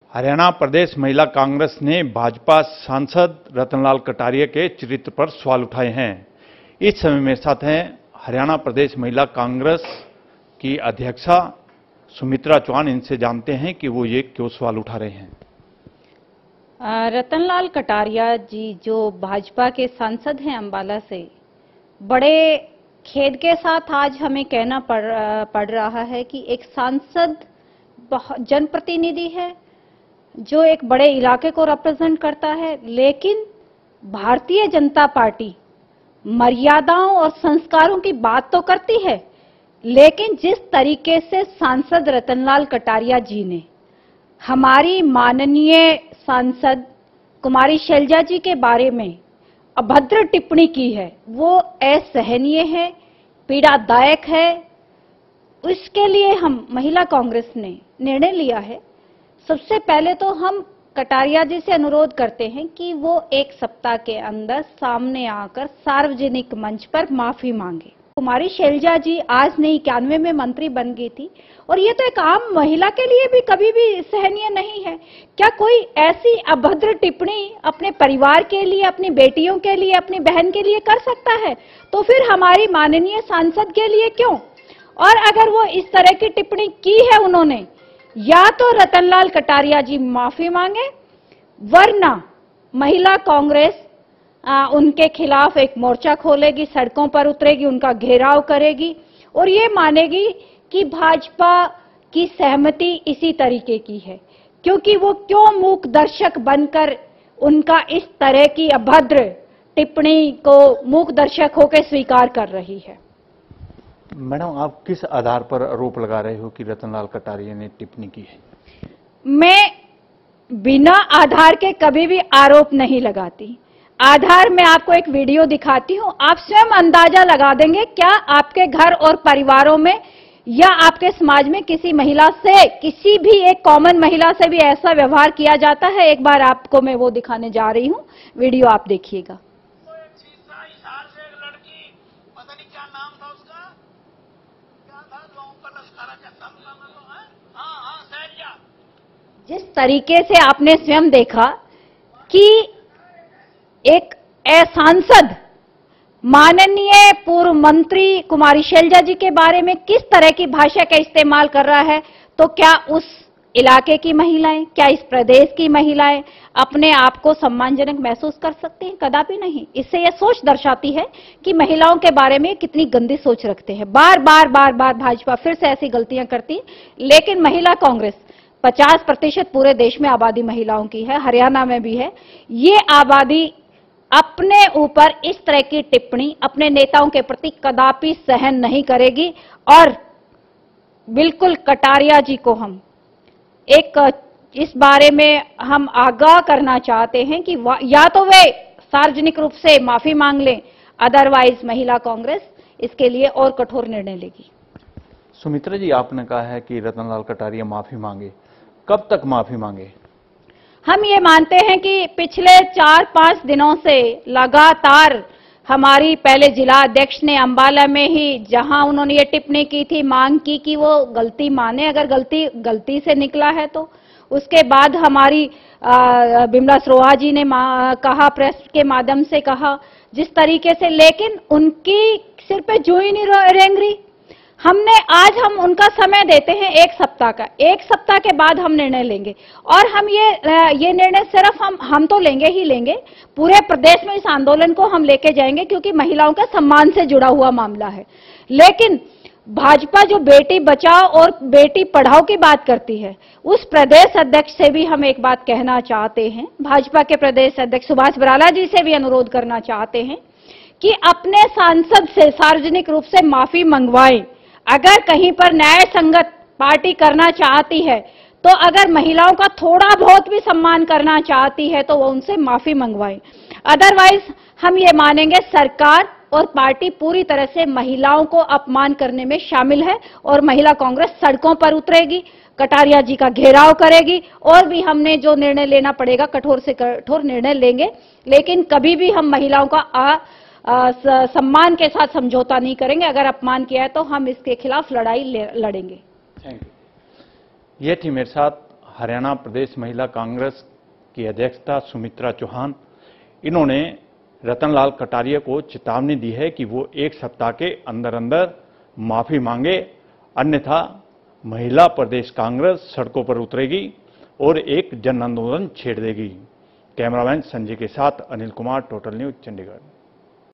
हरियाणा प्रदेश महिला कांग्रेस ने भाजपा सांसद रतनलाल कटारिया के चरित्र पर सवाल उठाए हैं। इस समय मेरे साथ हैं हरियाणा प्रदेश महिला कांग्रेस की अध्यक्षा सुमित्रा चौहान। इनसे जानते हैं कि वो ये क्यों सवाल उठा रहे हैं। रतनलाल कटारिया जी जो भाजपा के सांसद हैं अंबाला से, बड़े खेद के साथ आज हमें कहना पड़ रहा है कि एक सांसद जनप्रतिनिधि है जो एक बड़े इलाके को रिप्रेजेंट करता है, लेकिन भारतीय जनता पार्टी मर्यादाओं और संस्कारों की बात तो करती है, लेकिन जिस तरीके से सांसद रतनलाल कटारिया जी ने हमारी माननीय सांसद कुमारी शैलजा जी के बारे में अभद्र टिप्पणी की है, वो असहनीय है, पीड़ादायक है। इसके लिए हम महिला कांग्रेस ने निर्णय लिया है। सबसे पहले तो हम कटारिया जी से अनुरोध करते हैं कि वो एक सप्ताह के अंदर सामने आकर सार्वजनिक मंच पर माफी मांगे। कुमारी शैलजा जी आज नहीं 91 में मंत्री बन गई थी, और ये तो एक आम महिला के लिए भी कभी भी सहनीय नहीं है। क्या कोई ऐसी अभद्र टिप्पणी अपने परिवार के लिए, अपनी बेटियों के लिए, अपनी बहन के लिए कर सकता है, तो फिर हमारी माननीय सांसद के लिए क्यों? और अगर वो इस तरह की टिप्पणी की है उन्होंने, या तो रतनलाल कटारिया जी माफी मांगे, वरना महिला कांग्रेस उनके खिलाफ एक मोर्चा खोलेगी, सड़कों पर उतरेगी, उनका घेराव करेगी और ये मानेगी कि भाजपा की सहमति इसी तरीके की है। क्योंकि वो क्यों मूक दर्शक बनकर उनका इस तरह की अभद्र टिप्पणी को मूक दर्शक होकर स्वीकार कर रही है। मैडम, आप किस आधार पर आरोप लगा रहे हो कि रतनलाल कटारिया ने टिप्पणी की है? मैं बिना आधार के कभी भी आरोप नहीं लगाती। आधार में आपको एक वीडियो दिखाती हूं, आप स्वयं अंदाजा लगा देंगे क्या आपके घर और परिवारों में या आपके समाज में किसी महिला से, किसी भी एक कॉमन महिला से भी ऐसा व्यवहार किया जाता है। एक बार आपको मैं वो दिखाने जा रही हूं, वीडियो आप देखिएगा। जिस तरीके से आपने स्वयं देखा कि एक सांसद माननीय पूर्व मंत्री कुमारी शैलजा जी के बारे में किस तरह की भाषा का इस्तेमाल कर रहा है, तो क्या उस इलाके की महिलाएं, क्या इस प्रदेश की महिलाएं अपने आप को सम्मानजनक महसूस कर सकती हैं? कदापि नहीं। इससे यह सोच दर्शाती है कि महिलाओं के बारे में कितनी गंदी सोच रखते हैं। बार बार भाजपा फिर से ऐसी गलतियां करती, लेकिन महिला कांग्रेस 50% पूरे देश में आबादी महिलाओं की है, हरियाणा में भी है। ये आबादी अपने ऊपर इस तरह की टिप्पणी अपने नेताओं के प्रति कदापि सहन नहीं करेगी। और बिल्कुल कटारिया जी को हम इस बारे में हम आगाह करना चाहते हैं कि या तो वे सार्वजनिक रूप से माफी मांग लें, अदरवाइज महिला कांग्रेस इसके लिए और कठोर निर्णय लेगी। सुमित्रा जी, आपने कहा है कि रतनलाल कटारिया माफी मांगे, कब तक माफी मांगे? हम ये मानते हैं कि पिछले 4-5 दिनों से लगातार हमारी पहले जिला अध्यक्ष ने अंबाला में ही, जहां उन्होंने ये टिप्पणी की थी, मांग की कि वो गलती माने, अगर गलती से निकला है तो। उसके बाद हमारी बिमला सरोहा जी ने कहा, प्रेस के माध्यम से कहा जिस तरीके से, लेकिन उनकी सिर पे जू ही नहीं रेंग रही। आज हम उनका समय देते हैं 1 सप्ताह का। 1 सप्ताह के बाद हम निर्णय लेंगे, और हम ये निर्णय सिर्फ हम तो लेंगे ही लेंगे, पूरे प्रदेश में इस आंदोलन को हम लेके जाएंगे, क्योंकि महिलाओं का सम्मान से जुड़ा हुआ मामला है। लेकिन भाजपा जो बेटी बचाओ और बेटी पढ़ाओ की बात करती है, उस प्रदेश अध्यक्ष से भी हम एक बात कहना चाहते हैं, भाजपा के प्रदेश अध्यक्ष सुभाष बराला जी से भी अनुरोध करना चाहते हैं कि अपने सांसद से सार्वजनिक रूप से माफी मंगवाएं। अगर कहीं पर न्याय संगत पार्टी करना चाहती है, तो अगर महिलाओं का थोड़ा बहुत भी सम्मान करना चाहती है, तो वो उनसे माफी मंगवाएं। अदरवाइज हम ये मानेंगे सरकार और पार्टी पूरी तरह से महिलाओं को अपमान करने में शामिल है, और महिला कांग्रेस सड़कों पर उतरेगी, कटारिया जी का घेराव करेगी, और भी हमने जो निर्णय लेना पड़ेगा कठोर से कठोर निर्णय लेंगे। लेकिन कभी भी हम महिलाओं का सम्मान के साथ समझौता नहीं करेंगे। अगर अपमान किया है तो हम इसके खिलाफ लड़ाई लड़ेंगे। Thank you. ये थी मेरे साथ हरियाणा प्रदेश महिला कांग्रेस की अध्यक्षता सुमित्रा चौहान, इन्होंने रतनलाल कटारिया को चेतावनी दी है कि वो 1 सप्ताह के अंदर अंदर माफी मांगे, अन्यथा महिला प्रदेश कांग्रेस सड़कों पर उतरेगी और एक जन आंदोलन छेड़ देगी। कैमरामैन संजय के साथ अनिल कुमार, टोटल न्यूज, चंडीगढ़।